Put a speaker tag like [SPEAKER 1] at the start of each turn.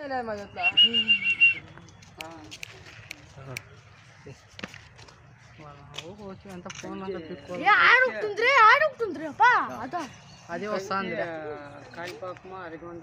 [SPEAKER 1] ఎంత ఫోన్
[SPEAKER 2] ఆడుకుంటుంది అప్ప
[SPEAKER 1] అది వస్తుంది కాణిపాకమా అరిగొండ